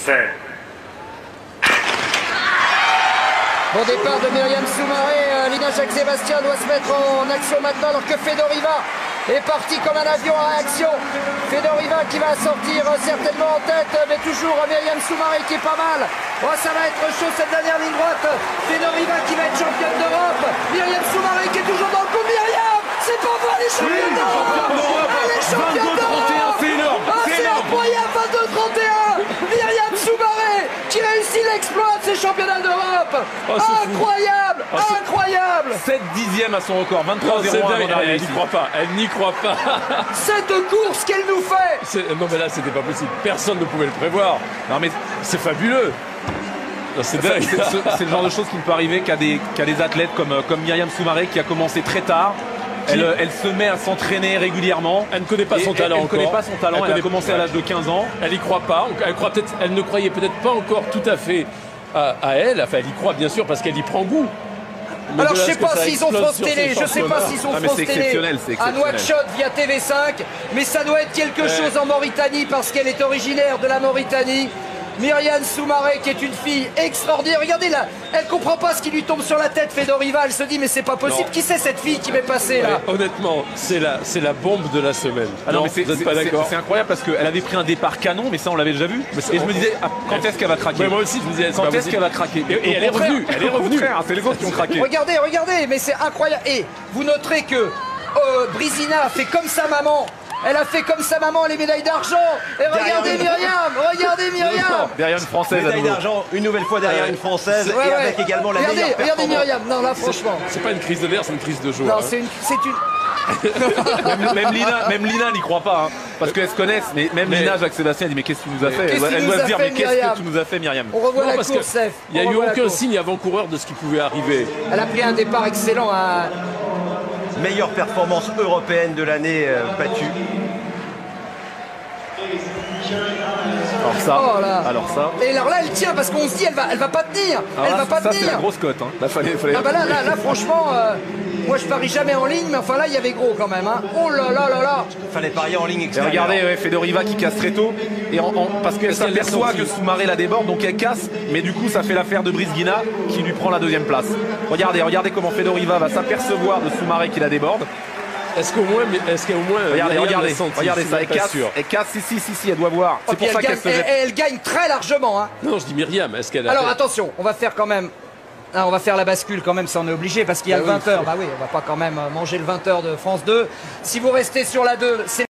fait. Bon départ de Myriam Soumaré, Lina Jacques-Sébastien doit se mettre en action maintenant alors que Fedoriva est parti comme un avion en réaction. Fedoriva qui va sortir certainement en tête, mais toujours Myriam Soumaré qui est pas mal. Oh, ça va être chaud cette dernière ligne droite. Fedoriva qui va être championne d'Europe. Myriam Soumaré qui est toujours dans le coup. Myriam, c'est pas vrai, elle est championne d'Europe. Elle est championne d'Europe. C'est énorme. C'est incroyable, 22-31. Myriam Soumaré qui réussit l'exploit de ces championnats d'Europe. Incroyable, incroyable. 7 dixièmes à son record, 23-01. Elle n'y croit pas, elle n'y croit pas. Cette course qu'elle nous fait. Non mais là c'était pas possible, personne ne pouvait le prévoir. Non mais C'est fabuleux. c'est le genre de choses qui ne peut arriver qu'à des athlètes comme Myriam Soumaré qui a commencé très tard. Elle se met à s'entraîner régulièrement. Elle ne connaît pas son talent Elle ne encore. connaît pas son talent, elle a commencé à l'âge de 15 ans. Elle y croit pas, elle ne croyait peut-être pas encore tout à fait à elle. Enfin, elle y croit bien sûr parce qu'elle y prend goût. Mais Alors de je là sais à ce que pas ça s'ils ont explose France sur Télé, ces je sais pas championnats. s'ils ont Ah, mais France c'est Télé exceptionnel, c'est à exceptionnel. Nouakchott via TV5, mais ça doit être quelque chose en Mauritanie parce qu'elle est originaire de la Mauritanie. Myriam Soumaré qui est une fille extraordinaire. Regardez là, elle comprend pas ce qui lui tombe sur la tête. Fedoriva, elle se dit mais c'est pas possible. Non. Qui c'est cette fille qui m'est passée là? Ouais, honnêtement, c'est la bombe de la semaine. Ah non, mais vous n'êtes pas d'accord? c'est incroyable parce qu'elle avait pris un départ canon, mais ça on l'avait déjà vu. Et je me disais, quand est-ce qu'elle va craquer? Ouais, moi aussi je me disais, Quand est-ce qu'elle va craquer? Et elle est revenue, elle est revenue. C'est les autres qui ont craqué. Regardez, regardez, mais c'est incroyable. Et vous noterez que Brizina a fait comme sa maman. Elle a fait comme sa maman les médailles d'argent. Et regardez Myriam, regardez Myriam. Derrière une française à Médaille nouveau. d'argent, une nouvelle fois derrière une française Ouais, et ouais. avec également la meilleure Regardez performance. Myriam. Non là franchement. C'est pas une crise de nerfs, c'est une crise de joie. Non, hein. c'est une. Même Lina n'y croit pas, hein, parce qu'elles se connaissent. Mais même Mais- Lina, Jacques-Sébastien, elle dit mais qu'est-ce que tu nous as fait? Qu'est-ce Elle qu'il doit nous se a dire fait, mais qu'est-ce Myriam que tu nous as fait, Myriam? On revoit Non, la parce course, Sef. il n'y a On eu revoit la aucun course. signe avant-coureur de ce qui pouvait arriver. Elle a pris un départ excellent à. Meilleure performance européenne de l'année battue. Oh là. Alors ça. Et alors là, elle tient parce qu'on se dit, elle va pas tenir. Alors Elle là, va pas ça c'est la tenir. grosse cote. Hein. Là, fallait... Ah bah là, franchement, moi je parie jamais en ligne, mais enfin là, il y avait gros quand même. Hein. Oh là là là là. Fallait parier en ligne Et extérieure. regardez, Fedoriva qui casse très tôt. Et parce qu'elle Parce qu'elle s'aperçoit l'a que senti. Soumaré la déborde, donc elle casse. Mais du coup, ça fait l'affaire de Brizgina qui lui prend la deuxième place. Regardez comment Fedoriva va s'apercevoir de Soumaré qui la déborde. Est-ce qu'au moins, Regardez senti, ça, je suis elle pas casse, sûr. elle casse, si, elle doit voir. Oh, C'est puis pour ça qu'elle se jette. elle gagne très largement. Hein. Non, je dis Myriam, est-ce qu'elle a Alors fait- attention, on va faire quand même. Ah, on va faire la bascule quand même, ça on est obligé parce qu'il y a Bah le oui, 20h. Bah oui, on va pas quand même manger le 20h de France 2. Si vous restez sur la 2, c'est